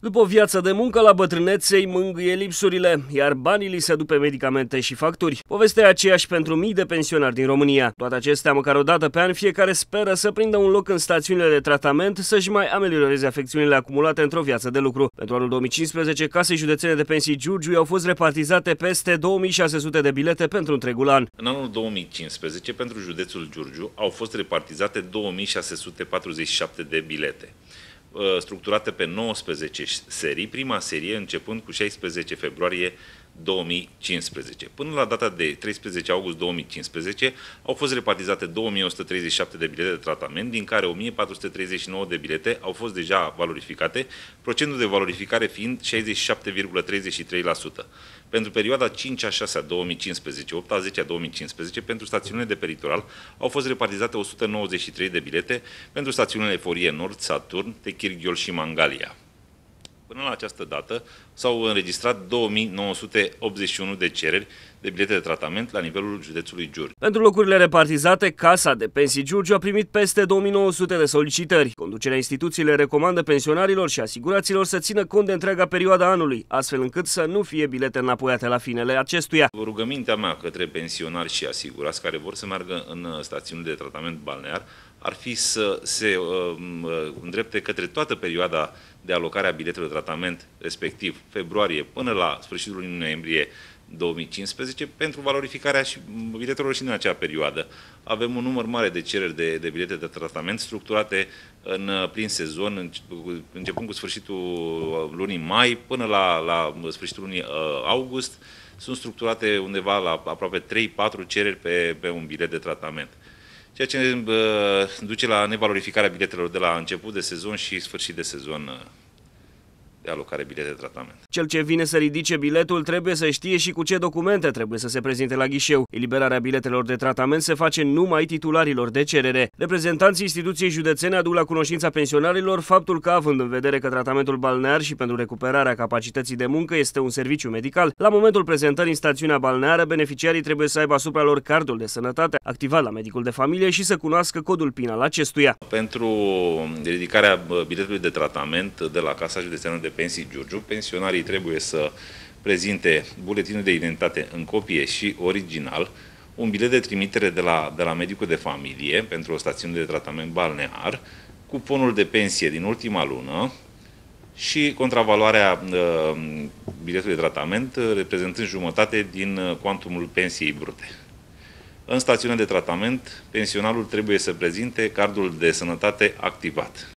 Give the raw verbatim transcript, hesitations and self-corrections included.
După o viață de muncă la bătrânețe îi mângâie lipsurile, iar banii li se duc pe medicamente și facturi. Povestea e aceeași pentru mii de pensionari din România. Toate acestea, măcar o dată pe an, fiecare speră să prindă un loc în stațiunile de tratament, să-și mai amelioreze afecțiunile acumulate într-o viață de lucru. Pentru anul două mii cincisprezece, casei județene de pensii Giurgiu au fost repartizate peste două mii șase sute de bilete pentru întregul an. În anul două mii cincisprezece, pentru județul Giurgiu, au fost repartizate două mii șase sute patruzeci și șapte de bilete, structurate pe nouăsprezece serii, prima serie începând cu șaisprezece februarie două mii cincisprezece. Până la data de treisprezece august două mii cincisprezece au fost repartizate două mii o sută treizeci și șapte de bilete de tratament, din care o mie patru sute treizeci și nouă de bilete au fost deja valorificate, procentul de valorificare fiind șaizeci și șapte virgulă treizeci și trei la sută. Pentru perioada cinci a șasea două mii cincisprezece, opt a zecea două mii cincisprezece, pentru stațiunile de peritoral au fost repartizate o sută nouăzeci și trei de bilete pentru stațiunile Forie Nord, Saturn, Techirghiol și Mangalia. Până la această dată s-au înregistrat două mii nouă sute optzeci și unu de cereri de bilete de tratament la nivelul județului Giurgiu. Pentru locurile repartizate, Casa de Pensii Giurgiu a primit peste două mii nouă sute de solicitări. Conducerea instituției le recomandă pensionarilor și asiguraților să țină cont de întreaga perioadă anului, astfel încât să nu fie bilete înapoiate la finele acestuia. Rugămintea mea către pensionari și asigurați care vor să meargă în stațiunile de tratament balnear ar fi să se uh, îndrepte către toată perioada de alocare a biletelor de tratament, respectiv februarie până la sfârșitul lunii noiembrie două mii cincisprezece, pentru valorificarea și biletelor și în acea perioadă. Avem un număr mare de cereri de, de bilete de tratament structurate în plin sezon, începând cu sfârșitul lunii mai până la, la sfârșitul lunii august. Sunt structurate undeva la aproape trei patru cereri pe, pe un bilet de tratament, ceea ce uh, duce la nevalorificarea biletelor de la început de sezon și sfârșit de sezon uh, de alocare bilete de tratament. Cel ce vine să ridice biletul trebuie să știe și cu ce documente trebuie să se prezinte la ghișeu. Eliberarea biletelor de tratament se face numai titularilor de cerere. Reprezentanții instituției județene aduc la cunoștința pensionarilor faptul că, având în vedere că tratamentul balnear și pentru recuperarea capacității de muncă este un serviciu medical, la momentul prezentării în stațiunea balneară, beneficiarii trebuie să aibă asupra lor cardul de sănătate activat la medicul de familie și să cunoască codul PIN al acestuia. Pentru ridicarea biletului de tratament de la Casa Județeană de Pensii Giurgiu, pensionarii trebuie să prezinte buletinul de identitate în copie și original, un bilet de trimitere de la, de la medicul de familie pentru o stațiune de tratament balnear, cuponul de pensie din ultima lună și contravaloarea uh, biletului de tratament reprezentând jumătate din cuantumul pensiei brute. În stațiunea de tratament, pensionarul trebuie să prezinte cardul de sănătate activat.